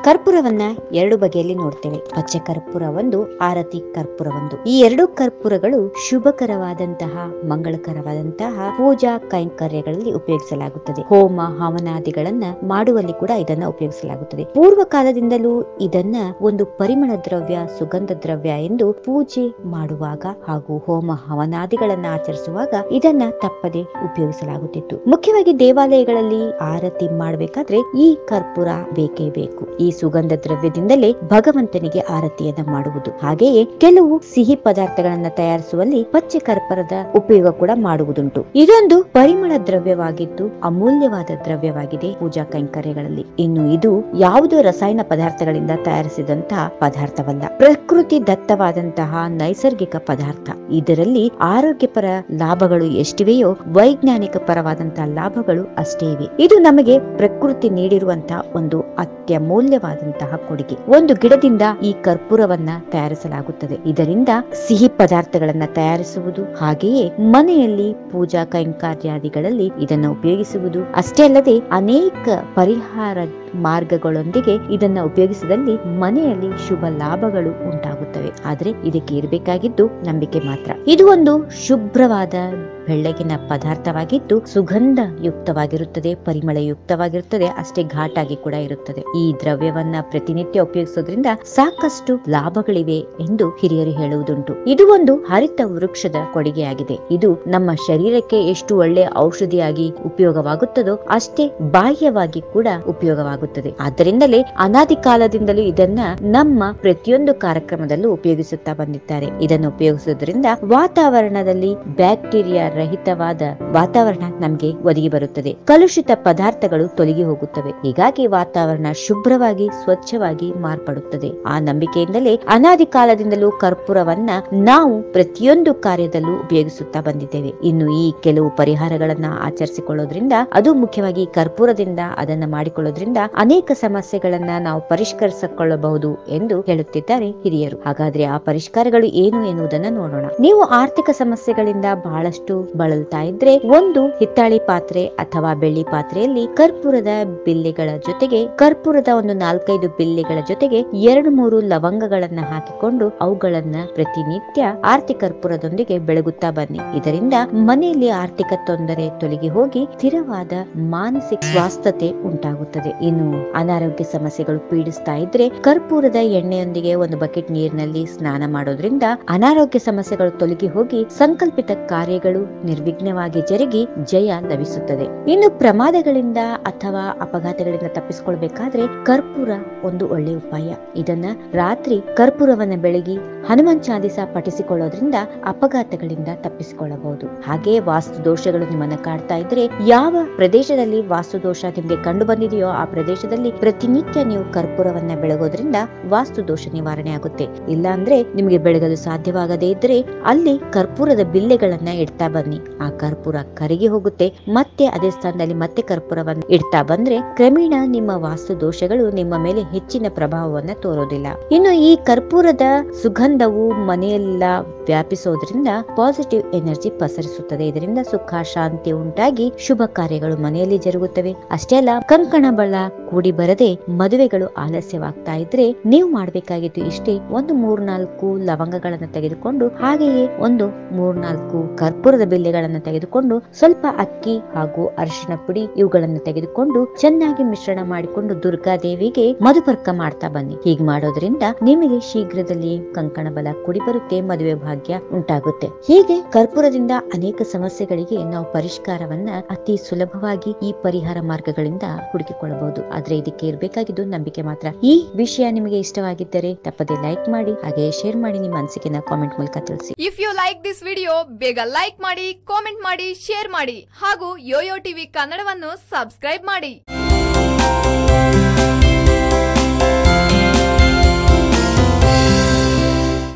ಕರ್ಪೂರವನ್ನ ಎರಡು ಬಗೆಯಲ್ಲಿ ನೋಡ್ತೇವೆ. ಪಚ್ಚೆ ಕರ್ಪೂರ ಒಂದು, ಆರತಿ ಕರ್ಪೂರ ಒಂದು. ಈ ಎರಡು ಕರ್ಪೂರಗಳು ಶುಭಕರವಾದಂತಹ ಮಂಗಳಕರವಾದಂತಹ ಪೂಜಾ ಕೈಂಕರ್ಯಗಳಲ್ಲಿ ಉಪಯೋಗಿಸಲಾಗುತ್ತದೆ. ಹೋಮ ಹವನಾದಿಗಳನ್ನ ಮಾಡುವಲ್ಲಿ ಕೂಡ ಇದನ್ನ ಉಪಯೋಗಿಸಲಾಗುತ್ತದೆ. ಪೂರ್ವ ಕಾಲದಿಂದಲೂ ಇದನ್ನ ಒಂದು ಪರಿಮಳ ದ್ರವ್ಯ, ಸುಗಂಧ ದ್ರವ್ಯ ಎಂದು ಪೂಜೆ ಮಾಡುವಾಗ ಹಾಗೂ ಹೋಮ ಹವನಾದಿಗಳನ್ನ ಆಚರಿಸುವಾಗ ಇದನ್ನ ತಪ್ಪದೆ ಉಪಯೋಗಿಸಲಾಗುತ್ತಿತ್ತು. ಮುಖ್ಯವಾಗಿ ದೇವಾಲಯಗಳಲ್ಲಿ ಆರತಿ ಮಾಡಬೇಕಾದ್ರೆ ಈ ಕರ್ಪೂರ ಬೇಕೇ ಬೇಕು. ಈ ಸುಗಂಧ ದ್ರವ್ಯದಿಂದಲೇ ಭಗವಂತನಿಗೆ ಆರತಿಯನ್ನ ಮಾಡುವುದು. ಹಾಗೆಯೇ ಕೆಲವು ಸಿಹಿ ಪದಾರ್ಥಗಳನ್ನ ತಯಾರಿಸುವಲ್ಲಿ ಪಚ್ಚೆ ಕರ್ಪೂರದ ಉಪಯೋಗ ಕೂಡ ಮಾಡುವುದುಂಟು. ಇದೊಂದು ಪರಿಮಳ ದ್ರವ್ಯವಾಗಿದ್ದು ಅಮೂಲ್ಯವಾದ ದ್ರವ್ಯವಾಗಿದೆ ಪೂಜಾ ಕೈಂಕರ್ಯಗಳಲ್ಲಿ. ಇನ್ನು ಇದು ಯಾವುದೋ ರಸಾಯನ ಪದಾರ್ಥಗಳಿಂದ ತಯಾರಿಸಿದಂತಹ ಪದಾರ್ಥವಲ್ಲ, ಪ್ರಕೃತಿ ದತ್ತವಾದಂತಹ ನೈಸರ್ಗಿಕ ಪದಾರ್ಥ. ಇದರಲ್ಲಿ ಆರೋಗ್ಯಪರ ಲಾಭಗಳು ಎಷ್ಟಿವೆಯೋ ವೈಜ್ಞಾನಿಕ ಪರವಾದಂತಹ ಲಾಭಗಳು ಅಷ್ಟೇ ಇವೆ. ಇದು ನಮಗೆ ಪ್ರಕೃತಿ ನೀಡಿರುವಂತಹ ಒಂದು ಅತ್ಯಮೂಲ್ಯವಾದಂತಹ ಕೊಡುಗೆ. ಒಂದು ಗಿಡದಿಂದ ಈ ಕರ್ಪೂರವನ್ನ ತಯಾರಿಸಲಾಗುತ್ತದೆ. ಇದರಿಂದ ಸಿಹಿ ಪದಾರ್ಥಗಳನ್ನ ತಯಾರಿಸುವುದು, ಹಾಗೆಯೇ ಮನೆಯಲ್ಲಿ ಪೂಜಾ ಕೈಂಕರ್ಯಾದಿಗಳಲ್ಲಿ ಇದನ್ನು ಉಪಯೋಗಿಸುವುದು ಅಷ್ಟೇ ಅಲ್ಲದೆ ಅನೇಕ ಪರಿಹಾರ ಮಾರ್ಗಗಳೊಂದಿಗೆ ಇದನ್ನ ಉಪಯೋಗಿಸಿದಲ್ಲಿ ಮನೆಯಲ್ಲಿ ಶುಭ ಲಾಭಗಳು ಉಂಟಾಗುತ್ತವೆ. ಆದ್ರೆ ಇದಕ್ಕೆ ಇರಬೇಕಾಗಿದ್ದು ನಂಬಿಕೆ ಮಾತ್ರ. ಇದು ಒಂದು ಶುಭ್ರವಾದ ಬೆಳ್ಳಗಿನ ಪದಾರ್ಥವಾಗಿದ್ದು ಸುಗಂಧ ಯುಕ್ತವಾಗಿರುತ್ತದೆ, ಪರಿಮಳ ಯುಕ್ತವಾಗಿರುತ್ತದೆ, ಅಷ್ಟೇ ಘಾಟಾಗಿ ಕೂಡ ಇರುತ್ತದೆ. ಈ ದ್ರವ್ಯವನ್ನ ಪ್ರತಿನಿತ್ಯ ಉಪಯೋಗಿಸೋದ್ರಿಂದ ಸಾಕಷ್ಟು ಲಾಭಗಳಿವೆ ಎಂದು ಹಿರಿಯರು ಹೇಳುವುದುಂಟು. ಇದು ಒಂದು ಹರಿತ ವೃಕ್ಷದ ಕೊಡುಗೆಯಾಗಿದೆ. ಇದು ನಮ್ಮ ಶರೀರಕ್ಕೆ ಎಷ್ಟು ಒಳ್ಳೆ ಔಷಧಿಯಾಗಿ ಉಪಯೋಗವಾಗುತ್ತದೋ ಅಷ್ಟೇ ಬಾಹ್ಯವಾಗಿ ಕೂಡ ಉಪಯೋಗವಾಗುತ್ತದೆ. ಆದ್ದರಿಂದಲೇ ಅನಾದಿ ಕಾಲದಿಂದಲೂ ಇದನ್ನ ನಮ್ಮ ಪ್ರತಿಯೊಂದು ಕಾರ್ಯಕ್ರಮದಲ್ಲೂ ಉಪಯೋಗಿಸುತ್ತಾ ಬಂದಿದ್ದಾರೆ. ಇದನ್ನು ಉಪಯೋಗಿಸುವುದರಿಂದ ವಾತಾವರಣದಲ್ಲಿ ಬ್ಯಾಕ್ಟೀರಿಯಾ ರಹಿತವಾದ ವಾತಾವರಣ ನಮಗೆ ಒದಗಿ ಬರುತ್ತದೆ. ಕಲುಷಿತ ಪದಾರ್ಥಗಳು ತೊಲಗಿ ಹೋಗುತ್ತವೆ. ಹೀಗಾಗಿ ವಾತಾವರಣ ಶುಭ್ರವಾಗಿ ಸ್ವಚ್ಛವಾಗಿ ಮಾರ್ಪಡುತ್ತದೆ. ಆ ನಂಬಿಕೆಯಿಂದಲೇ ಅನಾದಿ ಕಾಲದಿಂದಲೂ ಕರ್ಪೂರವನ್ನ ನಾವು ಪ್ರತಿಯೊಂದು ಕಾರ್ಯದಲ್ಲೂ ಉಪಯೋಗಿಸುತ್ತಾ ಬಂದಿದ್ದೇವೆ. ಇನ್ನು ಈ ಕೆಲವು ಪರಿಹಾರಗಳನ್ನ ಆಚರಿಸಿಕೊಳ್ಳೋದ್ರಿಂದ, ಅದು ಮುಖ್ಯವಾಗಿ ಕರ್ಪೂರದಿಂದ ಅದನ್ನ ಮಾಡಿಕೊಳ್ಳೋದ್ರಿಂದ ಅನೇಕ ಸಮಸ್ಯೆಗಳನ್ನ ನಾವು ಪರಿಷ್ಕರಿಸಿಕೊಳ್ಳಬಹುದು ಎಂದು ಹೇಳುತ್ತಿದ್ದಾರೆ ಹಿರಿಯರು. ಹಾಗಾದ್ರೆ ಆ ಪರಿಷ್ಕಾರಗಳು ಏನು ಎನ್ನುವುದನ್ನ ನೋಡೋಣ. ನೀವು ಆರ್ಥಿಕ ಸಮಸ್ಯೆಗಳಿಂದ ಬಹಳಷ್ಟು ಬಳಲ್ತಾ ಇದ್ರೆ ಒಂದು ಹಿತ್ತಾಳಿ ಪಾತ್ರೆ ಅಥವಾ ಬೆಳ್ಳಿ ಪಾತ್ರೆಯಲ್ಲಿ ಕರ್ಪೂರದ ಬಿಲ್ಲೆಗಳ ಜೊತೆಗೆ ಕರ್ಪೂರದ ಒಂದು 4-5 ಬಿಲ್ಲೆಗಳ ಜೊತೆಗೆ 2-3 ಲವಂಗಗಳನ್ನ ಹಾಕಿಕೊಂಡು ಅವುಗಳನ್ನ ಪ್ರತಿನಿತ್ಯ ಆರ್ತಿ ಕರ್ಪೂರದೊಂದಿಗೆ ಬೆಳಗುತ್ತಾ ಬನ್ನಿ. ಇದರಿಂದ ಮನೆಯಲ್ಲಿ ಆರ್ಥಿಕ ತೊಂದರೆ ತೊಲಗಿ ಹೋಗಿ ಸ್ಥಿರವಾದ ಮಾನಸಿಕ ಸ್ವಾಸ್ಥ್ಯತೆ ಉಂಟಾಗುತ್ತದೆ. ಇನ್ನು ಅನಾರೋಗ್ಯ ಸಮಸ್ಯೆಗಳು ಪೀಡಿಸ್ತಾ ಇದ್ರೆ ಕರ್ಪೂರದ ಎಣ್ಣೆಯೊಂದಿಗೆ ಒಂದು ಬಕೆಟ್ ನೀರಿನಲ್ಲಿ ಸ್ನಾನ ಮಾಡೋದ್ರಿಂದ ಅನಾರೋಗ್ಯ ಸಮಸ್ಯೆಗಳು ತೊಲಗಿ ಹೋಗಿ ಸಂಕಲ್ಪಿತ ಕಾರ್ಯಗಳು ನಿರ್ವಿಘ್ನವಾಗಿ ಜರುಗಿ ಜಯ ಲಭಿಸುತ್ತದೆ. ಇನ್ನು ಪ್ರಮಾದಗಳಿಂದ ಅಥವಾ ಅಪಘಾತಗಳಿಂದ ತಪ್ಪಿಸಿಕೊಳ್ಬೇಕಾದ್ರೆ ಕರ್ಪೂರ ಒಂದು ಒಳ್ಳೆ ಉಪಾಯ. ಇದನ್ನ ರಾತ್ರಿ ಕರ್ಪೂರವನ್ನ ಬೆಳಗಿ ಹನುಮಾನ್ ಚಾಲಿಸ ಪಠಿಸಿಕೊಳ್ಳೋದ್ರಿಂದ ಅಪಘಾತಗಳಿಂದ ತಪ್ಪಿಸಿಕೊಳ್ಳಬಹುದು. ಹಾಗೆ ವಾಸ್ತು ದೋಷಗಳು ನಿಮ್ಮನ್ನ ಕಾಡ್ತಾ ಇದ್ರೆ, ಯಾವ ಪ್ರದೇಶದಲ್ಲಿ ವಾಸ್ತು ದೋಷ ನಿಮ್ಗೆ ಕಂಡು ಬಂದಿದೆಯೋ ಆ ಪ್ರದೇಶದಲ್ಲಿ ಪ್ರತಿನಿತ್ಯ ನೀವು ಕರ್ಪೂರವನ್ನ ಬೆಳಗೋದ್ರಿಂದ ವಾಸ್ತು ದೋಷ ನಿವಾರಣೆ ಆಗುತ್ತೆ. ಇಲ್ಲ ಅಂದ್ರೆ ನಿಮ್ಗೆ ಬೆಳಗಲು ಸಾಧ್ಯವಾಗದೇ ಇದ್ರೆ ಅಲ್ಲಿ ಕರ್ಪೂರದ ಬಿಲ್ಲೆಗಳನ್ನ ಇಡ್ತಾ ಬನ್ನಿ. ಆ ಕರ್ಪೂರ ಕರಗಿ ಹೋಗುತ್ತೆ. ಮತ್ತೆ ಅದೇ ಸ್ಥಾನದಲ್ಲಿ ಮತ್ತೆ ಕರ್ಪೂರವನ್ನು ಇಡ್ತಾ ಬಂದ್ರೆ ಕ್ರಮೇಣ ನಿಮ್ಮ ವಾಸ್ತು ದೋಷಗಳು ನಿಮ್ಮ ಮೇಲೆ ಹೆಚ್ಚಿನ ಪ್ರಭಾವವನ್ನ ತೋರೋದಿಲ್ಲ. ಇನ್ನು ಈ ಕರ್ಪೂರದ ಸುಗಂಧವು ಮನೆಯೆಲ್ಲ ವ್ಯಾಪಿಸೋದ್ರಿಂದ ಪಾಸಿಟಿವ್ ಎನರ್ಜಿ ಪಸರಿಸುತ್ತದೆ. ಇದರಿಂದ ಸುಖ ಶಾಂತಿ ಉಂಟಾಗಿ ಶುಭ ಕಾರ್ಯಗಳು ಮನೆಯಲ್ಲಿ ಜರುಗುತ್ತವೆ. ಅಷ್ಟೇ ಅಲ್ಲ, ಕಂಕಣ ಬಳ ಕೂಡಿ ಬರದೆ ಮದುವೆಗಳು ಆಲಸ್ಯವಾಗ್ತಾ ಇದ್ರೆ ನೀವು ಮಾಡಬೇಕಾಗಿತ್ತು ಇಷ್ಟೇ. ಒಂದು 3-4 ಲವಂಗಗಳನ್ನು ತೆಗೆದುಕೊಂಡು ಹಾಗೆಯೇ ಒಂದು 3-4 ಕರ್ಪೂರದ ಬಿಲ್ಲೆಗಳನ್ನು ತೆಗೆದುಕೊಂಡು ಸ್ವಲ್ಪ ಅಕ್ಕಿ ಹಾಗೂ ಅರಿಶಿನ ಪುಡಿ ಇವುಗಳನ್ನು ತೆಗೆದುಕೊಂಡು ಚೆನ್ನಾಗಿ ಮಿಶ್ರಣ ಮಾಡಿಕೊಂಡು ದುರ್ಗಾದೇವಿಗೆ ಮಧುಪರ್ಕ ಮಾಡ್ತಾ ಬನ್ನಿ. ಹೀಗೆ ಮಾಡೋದ್ರಿಂದ ನಿಮಗೆ ಶೀಘ್ರದಲ್ಲಿ ಕಂಕಣ ಬಲ ಕೂಡಿ ಬರುತ್ತೆ, ಮದುವೆ ಭಾಗ್ಯ ಉಂಟಾಗುತ್ತೆ. ಹೀಗೆ ಕರ್ಪೂರದಿಂದ ಅನೇಕ ಸಮಸ್ಯೆಗಳಿಗೆ ನಾವು ಪರಿಷ್ಕಾರವನ್ನ ಅತಿ ಸುಲಭವಾಗಿ ಈ ಪರಿಹಾರ ಮಾರ್ಗಗಳಿಂದ ಹುಡುಕಿಕೊಳ್ಳಬಹುದು. ಆದ್ರೆ ಇದಕ್ಕೆ ಇರಬೇಕಾಗಿದ್ದು ನಂಬಿಕೆ ಮಾತ್ರ. ಈ ವಿಷಯ ನಿಮಗೆ ಇಷ್ಟವಾಗಿದ್ದರೆ ತಪ್ಪದೆ ಲೈಕ್ ಮಾಡಿ, ಹಾಗೆ ಶೇರ್ ಮಾಡಿ, ನಿಮ್ಮ ಅನಿಸಿಕೆನ ಕಾಮೆಂಟ್ ಮೂಲಕ ತಿಳಿಸಿ. If you like this video ಬೇಗ ಲೈಕ್ ಮಾಡಿ, ಕಾಮೆಂಟ್ ಮಾಡಿ, ಶೇರ್ ಮಾಡಿ ಹಾಗೂ ಯೋಯೋ ಟಿವಿ ಕನ್ನಡವನ್ನು ಸಬ್ಸ್ಕ್ರೈಬ್ ಮಾಡಿ.